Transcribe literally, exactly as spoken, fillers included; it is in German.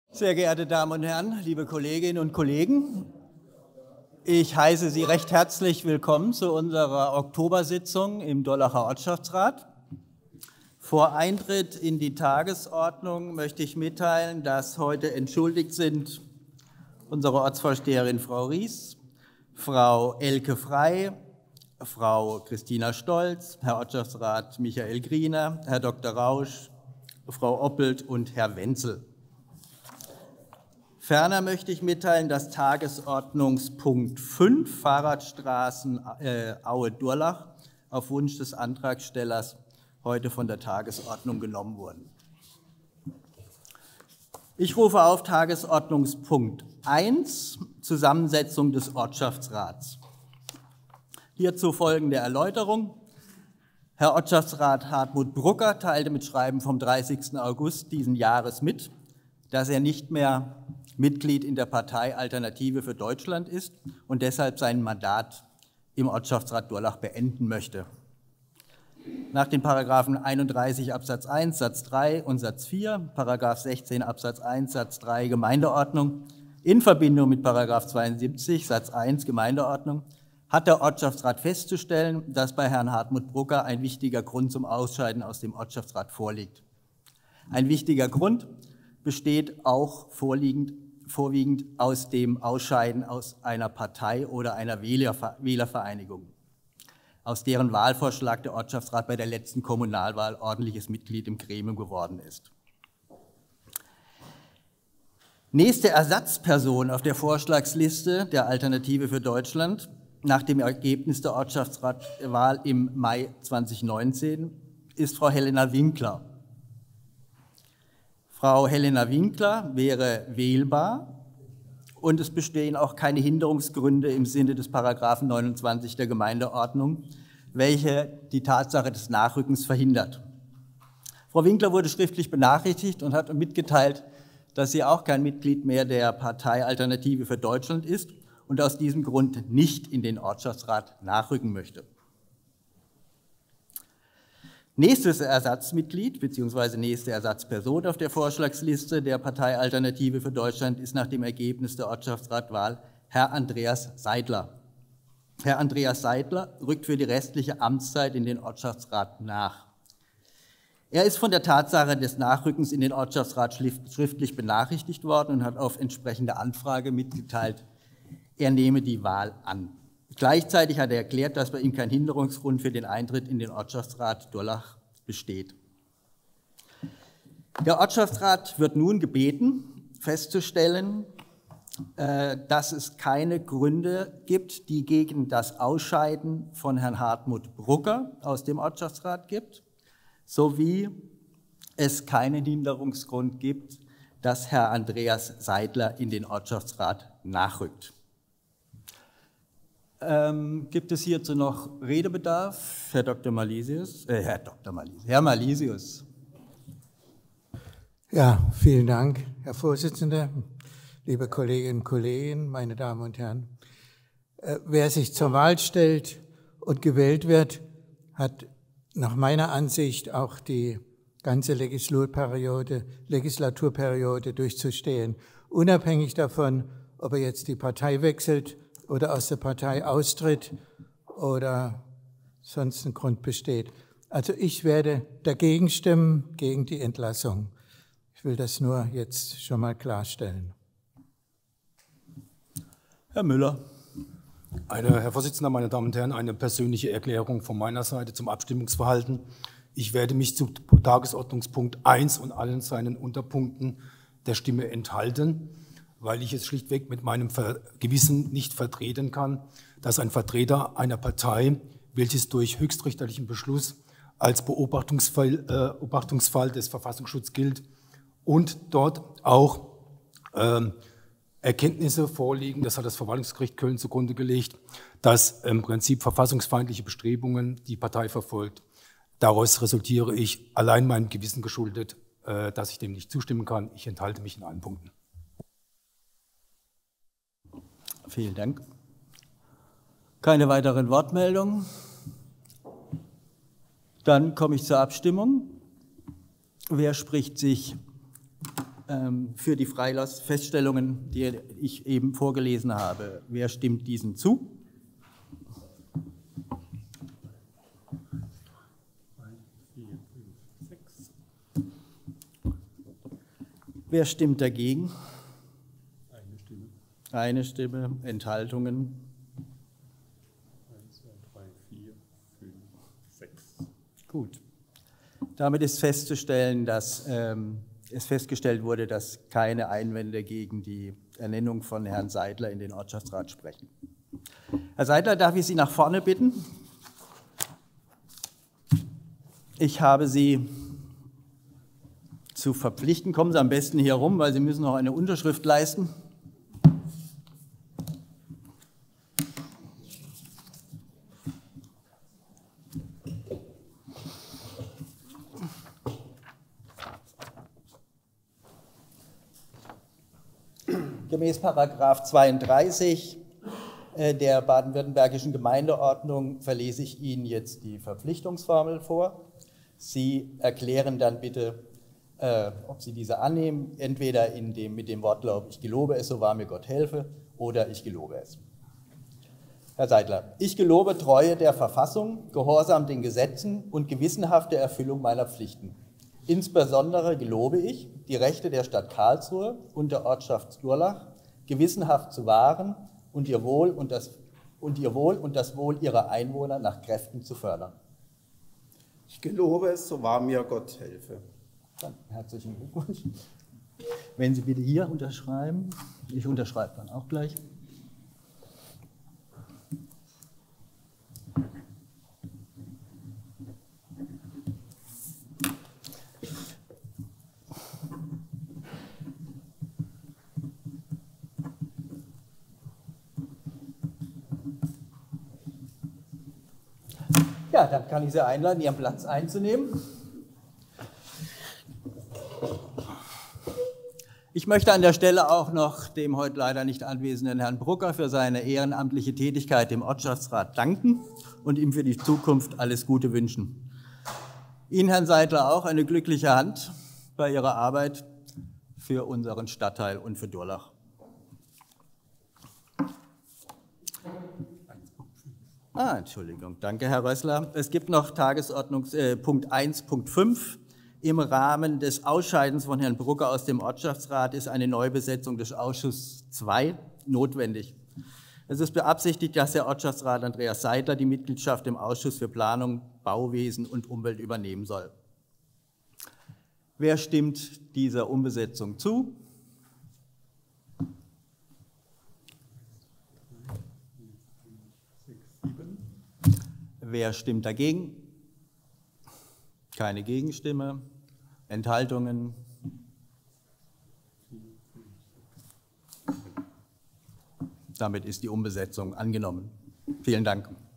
Sehr geehrte Damen und Herren, liebe Kolleginnen und Kollegen, ich heiße Sie recht herzlich willkommen zu unserer Oktobersitzung im Durlacher Ortschaftsrat. Vor Eintritt in die Tagesordnung möchte ich mitteilen, dass heute entschuldigt sind unsere Ortsvorsteherin Frau Ries, Frau Elke Frey, Frau Christina Stolz, Herr Ortschaftsrat Michael Griener, Herr Doktor Rausch, Frau Oppelt und Herr Wenzel. Ferner möchte ich mitteilen, dass Tagesordnungspunkt fünf, Fahrradstraßen äh, Aue-Durlach, auf Wunsch des Antragstellers heute von der Tagesordnung genommen wurden. Ich rufe auf Tagesordnungspunkt eins, Zusammensetzung des Ortschaftsrats. Hierzu folgende Erläuterung. Herr Ortschaftsrat Hartmut Brucker teilte mit Schreiben vom dreißigsten August diesen Jahres mit, dass er nicht mehr Mitglied in der Partei Alternative für Deutschland ist und deshalb sein Mandat im Ortschaftsrat Durlach beenden möchte. Nach den Paragraphen einunddreißig Absatz eins Satz drei und Satz vier, Paragraph sechzehn Absatz eins Satz drei Gemeindeordnung in Verbindung mit Paragraph zweiundsiebzig Satz eins Gemeindeordnung hat der Ortschaftsrat festzustellen, dass bei Herrn Hartmut Brucker ein wichtiger Grund zum Ausscheiden aus dem Ortschaftsrat vorliegt. Ein wichtiger Grund besteht auch vorliegend, vorwiegend aus dem Ausscheiden aus einer Partei oder einer Wählervereinigung, aus deren Wahlvorschlag der Ortschaftsrat bei der letzten Kommunalwahl ordentliches Mitglied im Gremium geworden ist. Nächste Ersatzperson auf der Vorschlagsliste der Alternative für Deutschland nach dem Ergebnis der Ortschaftsratwahl im Mai zweitausendneunzehn ist Frau Helena Winkler. Frau Helena Winkler wäre wählbar und es bestehen auch keine Hinderungsgründe im Sinne des Paragraphen neunundzwanzig der Gemeindeordnung, welche die Tatsache des Nachrückens verhindert. Frau Winkler wurde schriftlich benachrichtigt und hat mitgeteilt, dass sie auch kein Mitglied mehr der Partei Alternative für Deutschland ist und aus diesem Grund nicht in den Ortschaftsrat nachrücken möchte. Nächstes Ersatzmitglied bzw. nächste Ersatzperson auf der Vorschlagsliste der Partei Alternative für Deutschland ist nach dem Ergebnis der Ortschaftsratwahl Herr Andreas Seidler. Herr Andreas Seidler rückt für die restliche Amtszeit in den Ortschaftsrat nach. Er ist von der Tatsache des Nachrückens in den Ortschaftsrat schriftlich benachrichtigt worden und hat auf entsprechende Anfrage mitgeteilt, er nehme die Wahl an. Gleichzeitig hat er erklärt, dass bei ihm kein Hinderungsgrund für den Eintritt in den Ortschaftsrat Durlach besteht. Der Ortschaftsrat wird nun gebeten, festzustellen, dass es keine Gründe gibt, die gegen das Ausscheiden von Herrn Hartmut Brucker aus dem Ortschaftsrat gibt, sowie es keinen Hinderungsgrund gibt, dass Herr Andreas Seidler in den Ortschaftsrat nachrückt. Ähm, gibt es hierzu noch Redebedarf? Herr Doktor Malisius, äh, Herr Doktor Malisius, Herr Malisius. Ja, vielen Dank, Herr Vorsitzender, liebe Kolleginnen und Kollegen, meine Damen und Herren. Äh, wer sich zur Wahl stellt und gewählt wird, hat nach meiner Ansicht auch die ganze Legislaturperiode, Legislaturperiode durchzustehen, unabhängig davon, ob er jetzt die Partei wechselt oder aus der Partei austritt oder sonst ein Grund besteht. Also ich werde dagegen stimmen, gegen die Entlassung. Ich will das nur jetzt schon mal klarstellen. Herr Müller. Eine, Herr Vorsitzender, meine Damen und Herren, eine persönliche Erklärung von meiner Seite zum Abstimmungsverhalten. Ich werde mich zu Tagesordnungspunkt eins und allen seinen Unterpunkten der Stimme enthalten, weil ich es schlichtweg mit meinem Gewissen nicht vertreten kann, dass ein Vertreter einer Partei, welches durch höchstrichterlichen Beschluss als Beobachtungsfall, äh, Beobachtungsfall des Verfassungsschutzes gilt und dort auch äh, Erkenntnisse vorliegen, das hat das Verwaltungsgericht Köln zugrunde gelegt, dass im Prinzip verfassungsfeindliche Bestrebungen die Partei verfolgt. Daraus resultiere ich allein meinem Gewissen geschuldet, äh, dass ich dem nicht zustimmen kann. Ich enthalte mich in allen Punkten. Vielen Dank. Keine weiteren Wortmeldungen. Dann komme ich zur Abstimmung. Wer spricht sich ähm, für die Freilassfeststellungen, die ich eben vorgelesen habe. Wer stimmt diesen zu? Wer stimmt dagegen? Eine Stimme. Eine Stimme. Enthaltungen? eins, zwei, drei, vier, fünf, sechs. Gut. Damit ist festzustellen, dass ähm, es festgestellt wurde, dass keine Einwände gegen die Ernennung von Herrn Seidler in den Ortschaftsrat sprechen. Herr Seidler, darf ich Sie nach vorne bitten? Ich habe Sie zu verpflichten. Kommen Sie am besten hier rum, weil Sie müssen noch eine Unterschrift leisten. Gemäß Paragraph zweiunddreißig der baden-württembergischen Gemeindeordnung verlese ich Ihnen jetzt die Verpflichtungsformel vor. Sie erklären dann bitte, äh, ob Sie diese annehmen, entweder in dem, mit dem Wortlaut ich gelobe es, so wahr mir Gott helfe, oder ich gelobe es. Herr Seidler, ich gelobe Treue der Verfassung, Gehorsam den Gesetzen und gewissenhafte Erfüllung meiner Pflichten. Insbesondere gelobe ich, die Rechte der Stadt Karlsruhe und der Ortschaft Durlach gewissenhaft zu wahren und ihr Wohl und das, und ihr Wohl und das Wohl ihrer Einwohner nach Kräften zu fördern. Ich gelobe es, so wahr mir Gott helfe. Dann herzlichen Glückwunsch. Wenn Sie bitte hier unterschreiben. Ich unterschreibe dann auch gleich. Ja, dann kann ich Sie einladen, Ihren Platz einzunehmen. Ich möchte an der Stelle auch noch dem heute leider nicht anwesenden Herrn Brucker für seine ehrenamtliche Tätigkeit im Ortschaftsrat danken und ihm für die Zukunft alles Gute wünschen. Ihnen, Herrn Seidler, auch eine glückliche Hand bei Ihrer Arbeit für unseren Stadtteil und für Durlach. Ah, Entschuldigung, danke, Herr Rössler. Es gibt noch Tagesordnungspunkt äh, eins Punkt fünf. Im Rahmen des Ausscheidens von Herrn Brucker aus dem Ortschaftsrat ist eine Neubesetzung des Ausschusses zwei notwendig. Es ist beabsichtigt, dass der Ortschaftsrat Andreas Seidler die Mitgliedschaft im Ausschuss für Planung, Bauwesen und Umwelt übernehmen soll. Wer stimmt dieser Umbesetzung zu? Wer stimmt dagegen? Keine Gegenstimme. Enthaltungen? Damit ist die Umbesetzung angenommen. Vielen Dank.